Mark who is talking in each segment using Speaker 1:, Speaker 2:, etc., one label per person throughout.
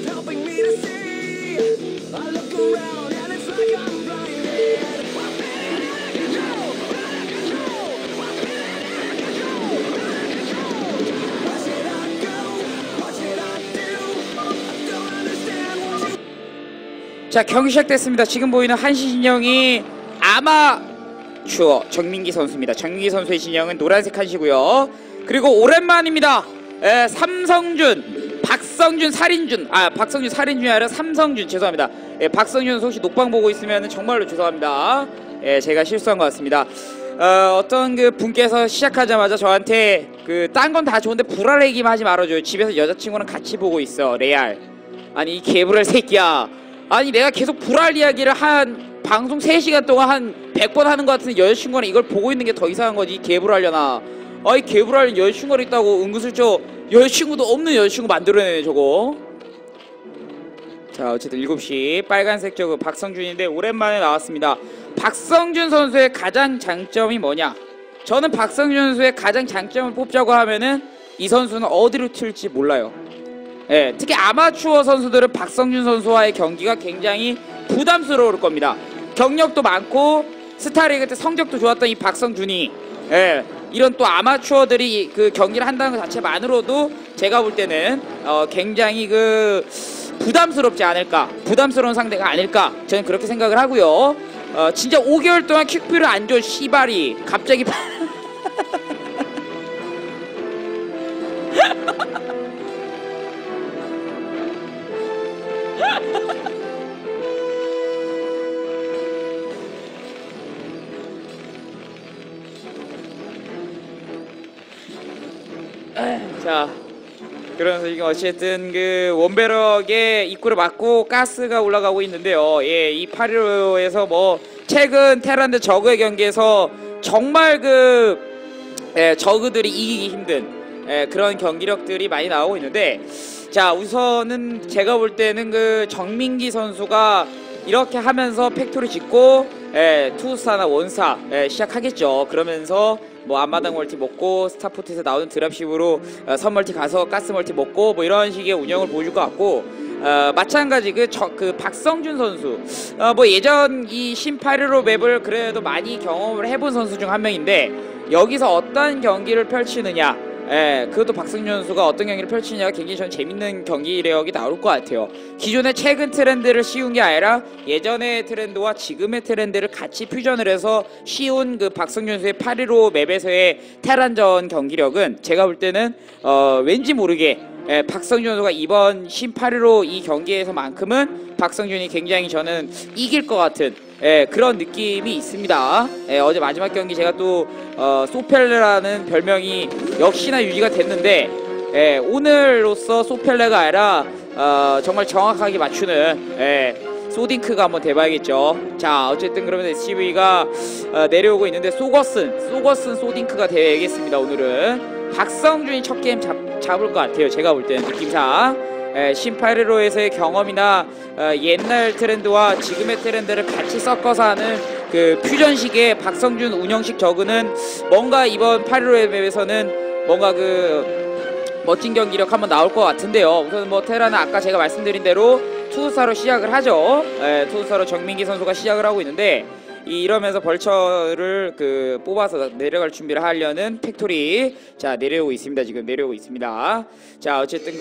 Speaker 1: 자, 경기 시작됐습니다. 지금 보이는 한시 진영이 아마추어 정민기 선수입니다. 정민기 선수의 진영은 노란색 한시고요. 그리고 오랜만입니다. 삼성준, 박성준, 살인준, 박성준 살인준이 아니라 삼성준, 죄송합니다. 박성준 선수 혹시 녹방 보고 있으면 정말로 죄송합니다. 제가 실수한 것 같습니다. 어떤 그 분께서 시작하자마자 저한테 딴 건 다 좋은데 불알 얘기만 하지 말아줘요. 집에서 여자친구랑 같이 보고 있어. 레알. 아니 이 개불알 새끼야. 아니 내가 계속 불알 이야기를 한 방송 3시간 동안 한 100번 하는 것 같은데 여자친구는 이걸 보고 있는 게 더 이상한 거지. 개불알려나. 아이 개불알 여자친구가 있다고 은근슬쩍 여자친구도 없는 여자친구 만들어내네 저거. 자 어쨌든 7시 빨간색 저거 박성준인데 오랜만에 나왔습니다. 박성준 선수의 가장 장점이 뭐냐? 저는 박성준 선수의 가장 장점을 뽑자고 하면은 이 선수는 어디로 튈지 몰라요. 특히 아마추어 선수들은 박성준 선수와의 경기가 굉장히 부담스러울 겁니다. 경력도 많고 스타리그 때 성적도 좋았던 이 박성준이 이런 또 아마추어들이 그 경기를 한다는 것 자체만으로도 제가 볼 때는 굉장히 부담스럽지 않을까, 부담스러운 상대가 아닐까 저는 그렇게 생각을 하고요. 진짜 5개월 동안 퀵뷰를 안 줘 씨발이 갑자기 자 그러면서 지금 어쨌든 원베럭의 입구를 막고 가스가 올라가고 있는데요. 이 815에서 뭐 최근 테란드 저그의 경기에서 정말 저그들이 이기기 힘든 그런 경기력들이 많이 나오고 있는데, 자 우선은 제가 볼 때는 정민기 선수가 이렇게 하면서 팩토리 짓고 투스타나 원사 시작하겠죠. 그러면서 뭐 앞마당 멀티 먹고 스타포트에서 나오는 드랍십으로 선멀티 가서 가스 멀티 먹고 뭐 이런 식의 운영을 보여줄 것 같고, 마찬가지 박성준 선수 뭐 예전 이 신파르로 맵을 그래도 많이 경험을 해본 선수 중 한 명인데 여기서 어떤 경기를 펼치느냐, 그것도 박성준 선수가 어떤 경기를 펼치느냐가 굉장히 저는 재밌는 경기력이 나올 것 같아요. 기존의 최근 트렌드를 씌운 게 아니라 예전의 트렌드와 지금의 트렌드를 같이 퓨전을 해서 씌운 박성준 선수의 815 맵에서의 테란전 경기력은 제가 볼 때는 왠지 모르게 박성준 선수가 이번 신815 이 경기에서만큼은 박성준이 굉장히 저는 이길 것 같은 그런 느낌이 있습니다. 어제 마지막 경기 제가 또 소펠레라는 별명이 역시나 유지가 됐는데 오늘로써 소펠레가 아니라 정말 정확하게 맞추는 소딩크가 한번 돼봐야겠죠. 자 어쨌든 그러면 SCV가 내려오고 있는데 소거슨 소딩크가 되겠습니다. 오늘은 박성준이 첫 게임 잡을 것 같아요. 제가 볼 때는 느낌상 신815에서의 경험이나 옛날 트렌드와 지금의 트렌드를 같이 섞어서 하는 퓨전식의 박성준 운영식 저그는 뭔가 이번 815 맵에서는 뭔가 멋진 경기력 한번 나올 것 같은데요. 우선 뭐 테라는 아까 제가 말씀드린 대로 투스타로 시작을 하죠. 투스타로 정민기 선수가 시작을 하고 있는데 이러면서 벌처를 뽑아서 내려갈 준비를 하려는 팩토리 자 내려오고 있습니다. 지금 내려오고 있습니다. 자 어쨌든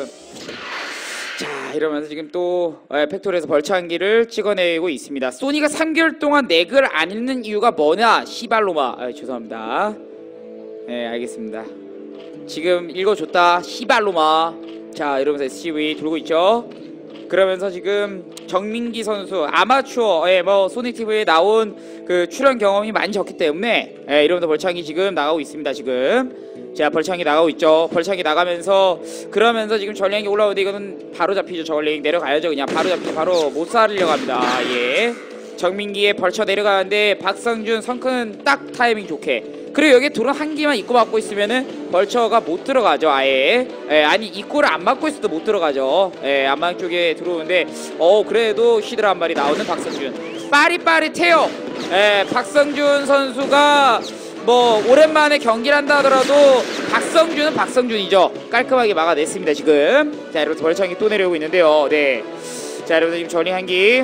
Speaker 1: 자 이러면서 지금 또 팩토리에서 벌처 한 기를 찍어내고 있습니다. 소니가 3개월 동안 넥을 안 읽는 이유가 뭐냐 시발로마. 죄송합니다. 알겠습니다. 지금 읽어줬다 시발로마. 자 이러면서 SCV 돌고 있죠. 그러면서 지금 정민기 선수 아마추어 뭐 소닉TV에 나온 출연 경험이 많이 적기 때문에 이러면서 벌창이 지금 나가고 있습니다. 지금 자 벌창이 나가고 있죠. 벌창이 나가면서 그러면서 지금 전령이 올라오는데 이거는 바로 잡히죠. 전령 내려가야죠. 그냥 바로 잡히죠. 바로 못 살려고 합니다. 정민기의 벌쳐 내려가는데 박성준 성큰 딱 타이밍 좋게. 그리고 여기 드론 한 기만 입구 막고 있으면은 벌처가 못 들어가죠. 아예 아니 입구를 안 막고 있어도 못 들어가죠. 안방 쪽에 들어오는데 그래도 히드라 한 마리 나오는 박성준 빠릿빠릿해요. 박성준 선수가 뭐 오랜만에 경기를 한다 하더라도 박성준은 박성준이죠. 깔끔하게 막아냈습니다 지금. 자 여러분 벌창이 또 내려오고 있는데요. 네. 자 여러분 지금 전이 한기.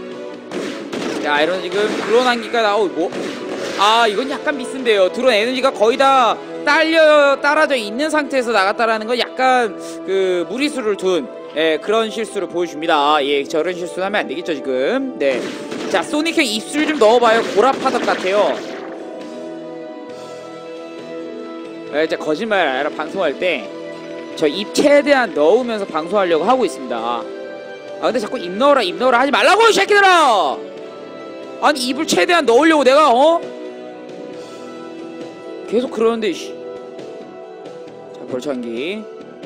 Speaker 1: 자 이런 지금 드론 한기가 나오고 아 이건 약간 미스인데요. 드론 에너지가 거의 다 딸려져 있는 상태에서 나갔다라는 건 약간 그 무리수를 둔 그런 실수를 보여줍니다. 예, 저런 실수는 하면 안 되겠죠 지금. 네. 자 소닉형 입술 좀 넣어봐요. 고라파덕 같아요. 진짜 거짓말 아니라 방송할 때 저 입 최대한 넣으면서 방송하려고 하고 있습니다. 아 근데 자꾸 입 넣어라 하지 말라고 이 새끼들아. 아니 입을 최대한 넣으려고 내가 계속 그러는데 씨. 자 벌창기.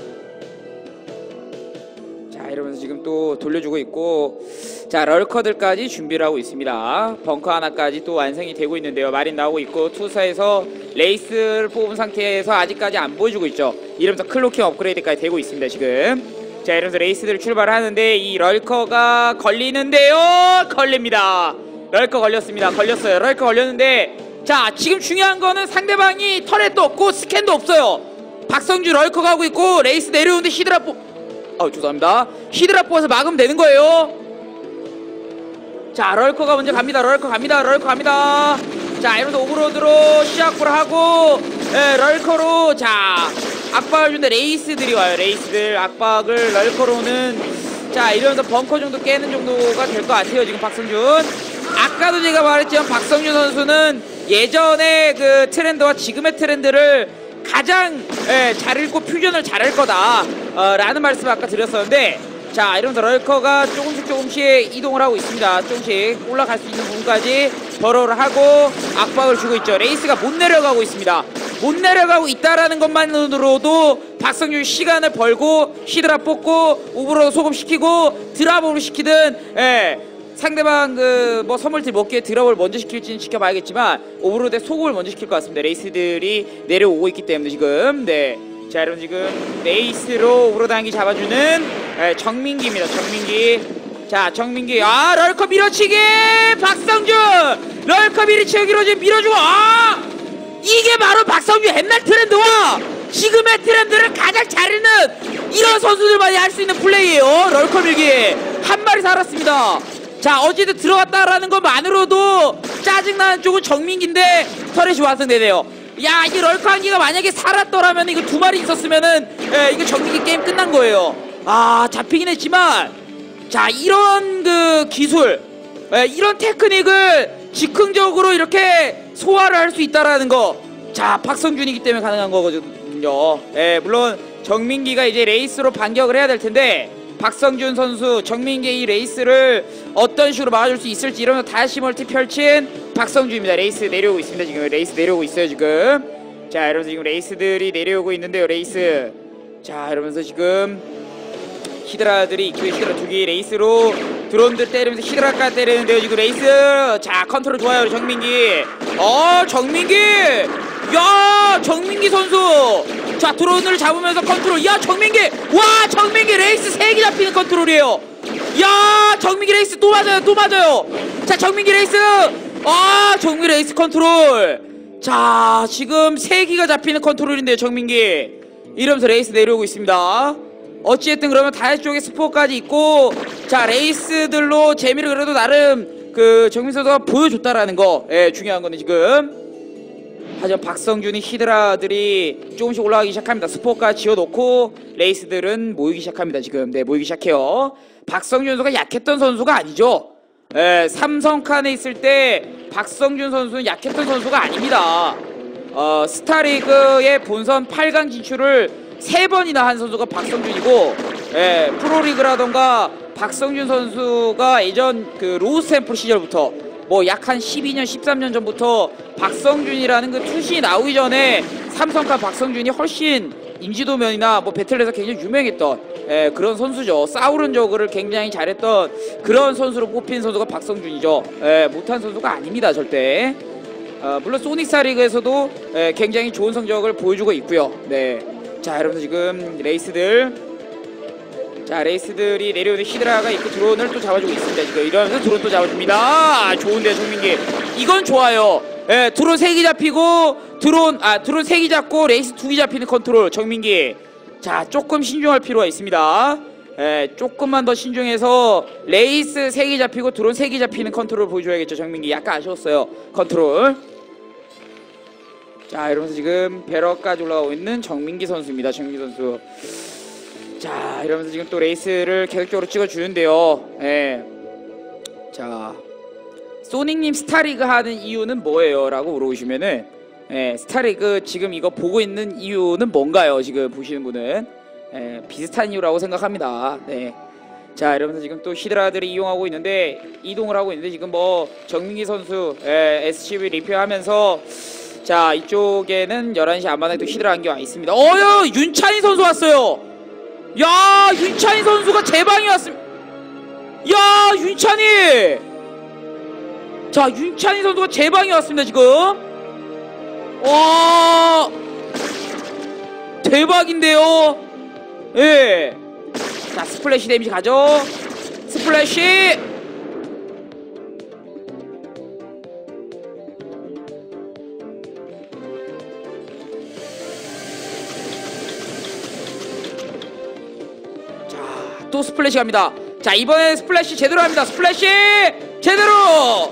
Speaker 1: 자 이러면서 지금 또 돌려주고 있고 자 럴커들까지 준비를 하고 있습니다. 벙커 하나까지 또 완성이 되고 있는데요. 마린 나오고 있고 투사에서 레이스를 뽑은 상태에서 아직까지 안 보여주고 있죠. 이러면서 클로킹 업그레이드까지 되고 있습니다 지금. 자 이러면서 레이스들을 출발하는데 이 럴커가 걸리는데요. 걸립니다. 럴커 걸렸습니다. 걸렸어요. 럴커 걸렸는데 자 지금 중요한 거는 상대방이 터렛도 없고 스캔도 없어요. 박성준 럴커 가고 있고 레이스 내려오는데 히드라 죄송합니다. 히드라 뽑아서 막으면 되는 거예요. 자 럴커가 먼저 갑니다. 럴커 갑니다. 자 이러면서 오버로드로 시작을 하고 럴커로 자 압박을 주는데 레이스들이 와요. 레이스들 압박을 럴커로는 자 이러면서 벙커 정도 깨는 정도가 될 것 같아요 지금 박성준. 아까도 제가 말했지만 박성준 선수는 예전의 그 트렌드와 지금의 트렌드를 가장 잘 읽고 퓨전을 잘할 거다 라는 말씀을 아까 드렸었는데 자 이러면서 럴커가 조금씩 이동을 하고 있습니다. 조금씩 올라갈 수 있는 부분까지 버로우를 하고 압박을 주고 있죠. 레이스가 못 내려가고 있습니다. 못 내려가고 있다라는 것만으로도 박성준 시간을 벌고 히드라 뽑고 오버로드 소급시키고 드랍으로 시키든 상대방 그 뭐 선물들 먹기에 드랍을 먼저 시킬지는 지켜봐야겠지만 오버로드에 소급을 먼저 시킬 것 같습니다. 레이스들이 내려오고 있기 때문에 지금. 네. 자 여러분 지금 레이스로 오버로드 한기 잡아주는 정민기입니다. 정민기. 자 정민기 럴커 밀어치기 박성준 럴커 밀어치기로 지금 밀어주고 이게 바로 박성준 옛날 트렌드와 지금의 트렌드를 가장 잘 읽는 이런 선수들만이 할 수 있는 플레이예요. 럴커 밀기 한 마리 살았습니다. 자 어쨌든 들어갔다라는 것만으로도 짜증나는 쪽은 정민기인데 터렛이 완성되네요. 야 이 럴커 한기가 만약에 살았더라면 이거 두 마리 있었으면은 이거 정민기 게임 끝난 거예요. 잡히긴 했지만 자 이런 그 기술 이런 테크닉을 즉흥적으로 이렇게 소화를 할 수 있다라는 거 자 박성준이기 때문에 가능한 거거든요. 물론 정민기가 이제 레이스로 반격을 해야 될 텐데 박성준 선수 정민기의 이 레이스를 어떤 식으로 막아줄 수 있을지 이러면서 다시 멀티 펼친 박성준입니다. 레이스 내려오고 있습니다. 지금 레이스 내려오고 있어요 지금. 자 이러면서 지금 레이스들이 내려오고 있는데요. 레이스 자 이러면서 지금 히드라들이 있고 히드라 두기 레이스로 드론들 때리면서 히드라까지 때리는데요 지금 레이스. 자 컨트롤 좋아요 정민기. 정민기 야 정민기 선수 자 드론을 잡으면서 컨트롤 야 정민기 와 정민기 레이스 3개 잡히는 컨트롤이에요. 야 정민기 레이스 또 맞아요. 자 정민기 레이스 정민기 레이스 컨트롤 자 지금 3개가 잡히는 컨트롤인데요 정민기. 이러면서 레이스 내려오고 있습니다. 어찌됐든 그러면 다시 쪽에 스포까지 있고 자 레이스들로 재미를 그래도 나름 그 정민 선수가 보여줬다라는 거 중요한 거는 지금. 하지만 박성준이 히드라들이 조금씩 올라가기 시작합니다. 스포까지 지어놓고 레이스들은 모이기 시작합니다 지금. 네 모이기 시작해요. 박성준 선수가 약했던 선수가 아니죠. 삼성칸에 있을 때 박성준 선수는 약했던 선수가 아닙니다. 스타리그의 본선 8강 진출을 3번이나 한 선수가 박성준이고 프로리그라던가 박성준 선수가 예전 그 로스 샘플 시절부터 뭐 약 한 12년 13년 전부터 박성준이라는 그 투신이 나오기 전에 삼성칸 박성준이 훨씬 인지도면이나 뭐 배틀에서 굉장히 유명했던 그런 선수죠. 싸우는 저그를 굉장히 잘했던 그런 선수로 뽑힌 선수가 박성준이죠. 못한 선수가 아닙니다 절대. 물론 소닉사 리그에서도 굉장히 좋은 성적을 보여주고 있고요. 네. 자 여러분들 지금 레이스들이 내려오는 히드라가 있고 드론을 또 잡아주고 있습니다. 지금 이러면서 드론 또 잡아줍니다. 좋은데요 정민기. 이건 좋아요. 드론 3개 잡히고 드론 3기 잡고 레이스 2기 잡히는 컨트롤 정민기. 자, 조금 신중할 필요가 있습니다. 조금만 더 신중해서 레이스 3기 잡히고 드론 3기 잡히는 컨트롤 보여줘야겠죠. 정민기 약간 아쉬웠어요, 컨트롤. 자, 이러면서 지금 배럭까지 올라가고 있는 정민기 선수입니다. 정민기 선수. 자, 이러면서 지금 또 레이스를 계속적으로 찍어주는데요. 자, 소닉님 스타리그 하는 이유는 뭐예요? 라고 물어보시면은 스타리그 지금 이거 보고 있는 이유는 뭔가요? 지금 보시는 분은 비슷한 이유라고 생각합니다. 네. 자, 이러면서 지금 또 히드라들이 이동을 하고 있는데 지금 뭐 정민기 선수 SCV 리페어하면서 자, 이쪽에는 11시 안마당에 또 히드라 한개 와 있습니다. 윤찬희 선수 왔어요. 야, 윤찬희 선수가 제 방에 왔습니다. 야, 윤찬희. 자, 윤찬희 선수가 제 방에 왔습니다 지금. 와, 대박인데요. 예. 자, 스플래시 데미지 가죠. 스플래시. 자, 또 스플래시 갑니다. 자, 이번에 스플래시 제대로 합니다. 스플래시 제대로.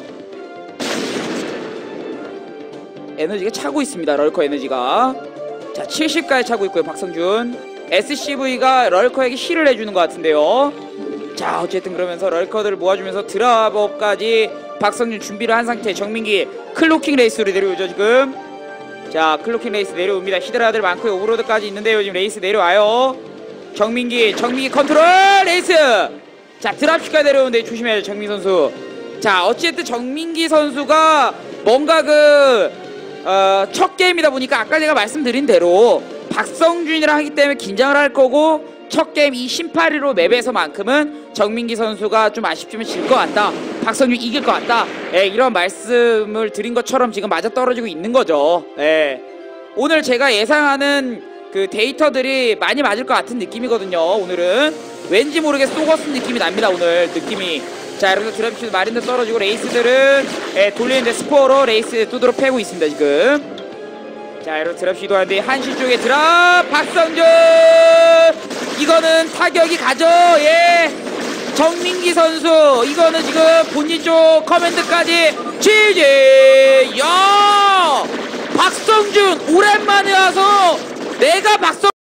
Speaker 1: 에너지가 차고 있습니다. 럴커 에너지가. 자, 70까지 차고 있고요. 박성준. SCV가 럴커에게 힐을 해주는 것 같은데요. 자, 어쨌든 그러면서 럴커들을 모아주면서 드랍업까지 박성준 준비를 한 상태. 정민기 클로킹 레이스로 내려오죠 지금. 자, 클로킹 레이스 내려옵니다. 히드라들 많고요. 오브로드까지 있는데요. 지금 레이스 내려와요. 정민기 컨트롤 레이스. 자, 드랍시까지 내려오는데 조심해야죠 정민기 선수. 자, 어쨌든 정민기 선수가 뭔가 첫 게임이다 보니까 아까 제가 말씀드린 대로 박성준이랑 하기 때문에 긴장을 할 거고, 첫 게임 이 심파리로 맵에서만큼은 정민기 선수가 좀 아쉽지만 질 것 같다, 박성준 이길 것 같다, 이런 말씀을 드린 것처럼 지금 맞아떨어지고 있는 거죠. 오늘 제가 예상하는 그 데이터들이 많이 맞을 것 같은 느낌이거든요. 오늘은 왠지 모르게 쏘거스 느낌이 납니다 오늘 느낌이. 자, 여러분들 드랍슛 마린도 떨어지고 레이스들은 돌리는데 스포어로 레이스 두드러 패고 있습니다 지금. 자, 여러분 드랍 시도하는데 한시 쪽에 드랍 박성준. 이거는 타격이 가죠. 정민기 선수 이거는 지금 본진 쪽 커맨드까지 지지. 야, 박성준 오랜만에 와서 내가 박성